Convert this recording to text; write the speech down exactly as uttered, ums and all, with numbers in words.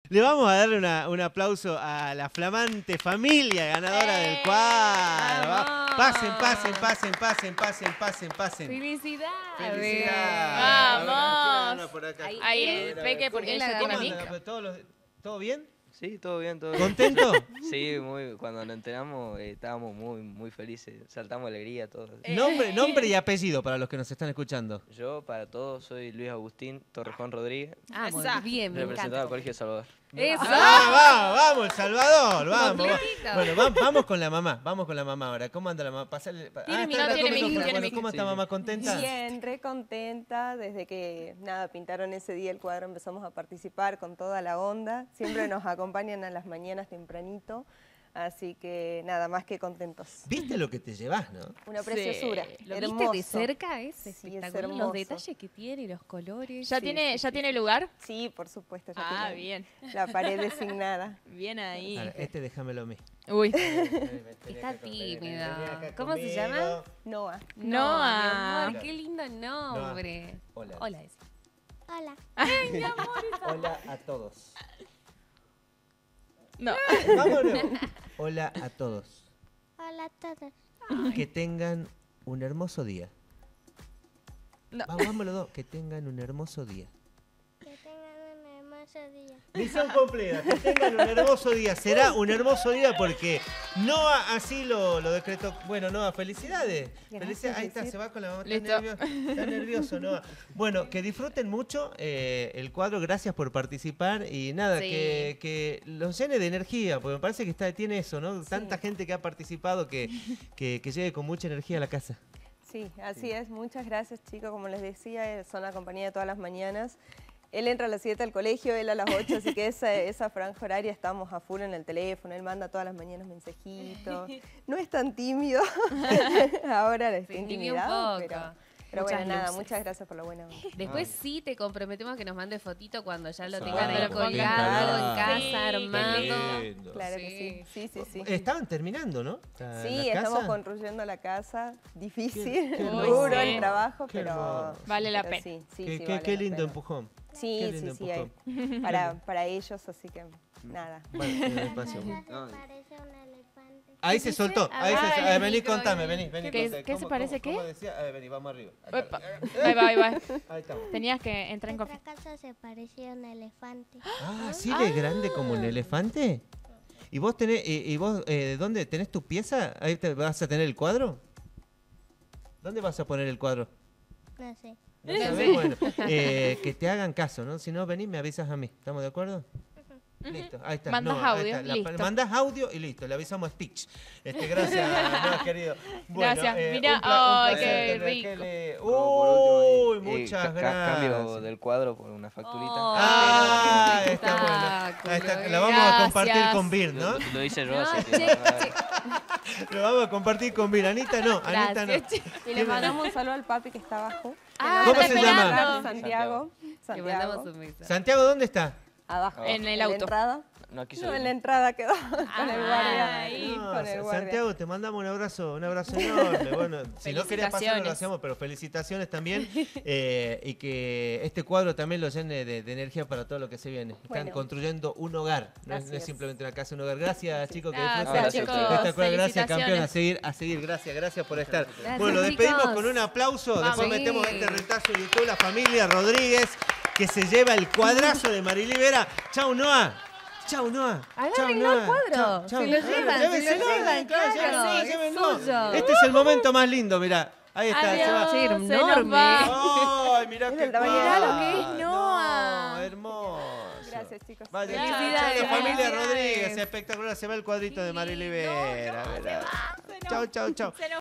Le vamos a darle una, un aplauso a la flamante familia ganadora ¡Eh! Del cuadro. ¡Vamos! Pasen, pasen, pasen, pasen, pasen, pasen, pasen. ¡Felicidades! ¡Felicidades! ¡Vamos! Por acá. Ahí, Ahí eh, el Peque, porque ella tiene ¿Cómo mic. anda? ¿Todo, lo- ¿Todo bien? Sí, todo bien, todo bien. ¿Contento? Sí, muy, cuando nos enteramos eh, estábamos muy, muy felices, saltamos de alegría todos. Nombre, nombre y apellido para los que nos están escuchando. Yo, para todos, soy Luis Agustín Torrejón Rodríguez, Ah, muy Esa. bien, me representado encanta. al Colegio Salvador. ¡Eso! ¡Ah, vamos, vamos, El Salvador! Vamos, vamos. Completito. Bueno, va- vamos con la mamá, vamos con la mamá ahora. ¿Cómo anda la mamá? Pasale, pa- Tiene ah, mic, está- no tiene come mic, micrófono. tiene Bueno, mic. ¿cómo está Sí, mamá? sí. ¿Contenta? Bien, re contenta. Desde que nada pintaron ese día el cuadro empezamos a participar con toda la onda. Siempre nos acompañan a las mañanas tempranito. Así que nada, más que contentos. ¿Viste lo que te llevas, no? Una Sí. preciosura. ¿Lo hermoso. viste de cerca? Es Sí, es espectacular. Los hermoso. detalles que tiene, los colores. ¿Ya Sí, tiene, sí, ya sí. tiene lugar? Sí, por supuesto. ya Ah, tiene bien. La pared designada. Bien ahí. Ahora, este déjamelo a mí. Uy. Está tímida. ¿Cómo se llama? Noah. Noah. Mi amor, qué lindo nombre. Hola. Hola, ese. Hola. Hola a todos. No. Vámonos. Hola a todos. Hola a todos. Que tengan un hermoso día. No. Vamos, vamos los dos. Que tengan un hermoso día. Que tengan un hermoso día. Misión cumplida. Que tengan un hermoso día. Será un hermoso día porque Noah así lo, lo decretó. Bueno, Noah, felicidades. Gracias, Felicidades. Ahí está, Luisito. se va con la mamá. Está Listo. nervioso, está nervioso, Noah. Bueno, que disfruten mucho eh, el cuadro. Gracias por participar. Y nada, Sí. que, que los llene de energía. Porque me parece que está, tiene eso, ¿no? Tanta gente que ha participado que, que, que llegue con mucha energía a la casa. Sí, así es. Muchas gracias, chicos. Como les decía, eh, son la compañía de todas las mañanas. Él entra a las siete al colegio, él a las ocho, así que esa, esa franja horaria estamos a full en el teléfono. Él manda todas las mañanas mensajitos. No es tan tímido. Ahora está Sí, ni un intimidado, poco. pero, pero Muchas bueno, nada, luces. muchas gracias por la buena onda. Después sí te comprometemos que nos mande fotito cuando ya lo Sí. tengan ahí Cuando lo colgado en pongan. casa, Sí, armado. lindo. Claro Sí. que sí. Sí, sí, sí. Estaban terminando, ¿no? La- Sí, la estamos casa. construyendo la casa. Difícil, Qué- qué duro hermoso. el trabajo, Qué pero... hermoso. Vale la pero pena. Sí, sí, Qué, sí, qué- vale qué la lindo pena. empujón. Sí, Qué sí, lindo sí, hay. empujón. Para, para ellos, así que nada. Bueno, en el espacio. Se No. parece a un elefante. Ahí se soltó. Ahí se, Ay, a ver, vení, micro, contame, vení. vení, vení. ¿Qué- contame. qué se ¿Cómo- parece cómo- qué? ¿Cómo decía? A ver, vení, vamos arriba. Ahí está. Epa. Ahí va, ahí va. Ahí estamos. Tenías que entrar en Nuestra confianza. casa se parecía a un elefante. Ah, ¿así de grande como un elefante? ¿Y vos tenés, y, y vos, eh, dónde tenés tu pieza? ¿Ahí te vas a tener el cuadro? ¿Dónde vas a poner el cuadro? No sé. ¿No sabés? Bueno, eh, que te hagan caso, ¿no? Si no, venís, me avisas a mí. ¿Estamos de acuerdo? Listo, ahí está. Mandás No, ahí audio, está. La- listo. mandás audio y listo, le avisamos a speech. Este, gracias, no, querido. Bueno, Gracias. eh, Mirá, un pla- un ay, placer qué tener rico. que le- Por último, Uy, y- y muchas ca- ca- gracias. Cambio del cuadro por una facturita. Oh. Ah, Qué está bueno. espectáculo, Ahí está, eh. la vamos a compartir Gracias. con Bir, ¿no? Lo, lo hice yo, No, así que... che, no, Lo vamos a compartir con Bir. Anita no, Anita no. Gracias, che. Y le mandamos un saludo al papi que está abajo. Ah, ¿Cómo está se llama? esperando. Santiago. Le Santiago. mandamos un beso. Santiago, ¿dónde está? Abajo. En el la auto. entrada. no quiso No, en ir. la entrada quedó con el guardia. Ay. No, con el Sa- guardia. Santiago, te mandamos un abrazo, un abrazo enorme. Bueno, si no querías pasar, no lo Felicitaciones. hacemos, pero felicitaciones también. eh, y que este cuadro también lo llene de, de energía para todo lo que se viene. Están Bueno. construyendo un hogar, no es, Así no es es. simplemente una casa, un hogar. Gracias, chicos, que Gracias, disfruten chicos. de esta cuadra. Gracias, campeón, a Felicitaciones. seguir, a seguir. Gracias, gracias por estar. Gracias, bueno, lo despedimos chicos. con un aplauso. Después Vamos. metemos Sí. este retazo de YouTube, la familia Rodríguez, que se lleva el cuadrazo de Marilí Vera. Chau, Noah. Chau, Noah. Chau, Agárrenlo al Noah. cuadro. Chau, chau. Se lo llevan, se lo Llévenselo, llevan, claro, claro, llévenselo, es llévenlo. suyo. Este es el momento más lindo, mirá. Ahí está, se va. Adiós, Sí, se enorme. nos va. ¡Ay, mirá Es qué el tamaño cuadro! de Mirá lo que es Noah. No, hermoso. Gracias, chicos. Vaya, Felicidades. chau, la familia Felicidades. Rodríguez, espectacular. Se ve el cuadrito de Marilí Vera. Verá. Chau, chau, chau. Se nos